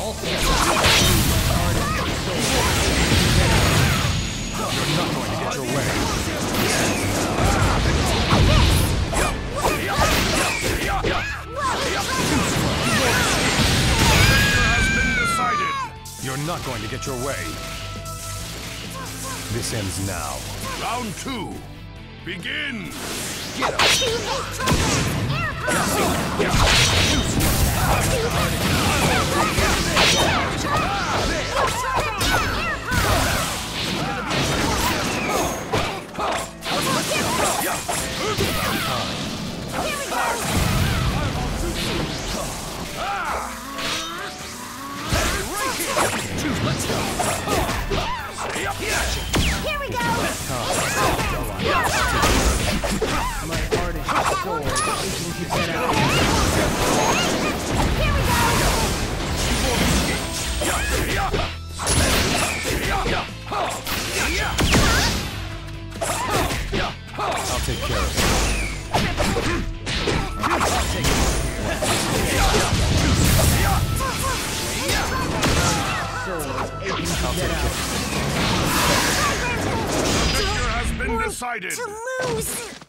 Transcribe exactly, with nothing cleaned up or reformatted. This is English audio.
All together. You're not going to get your way. Has been decided. You're not going to get your way. This ends now. Round two. Begin. Get up. Let's go. Here we go. My heart and soul aching to get out. Here we I'll take care of it. I'll take it. Soul aching to get out. The victor has been decided. To lose.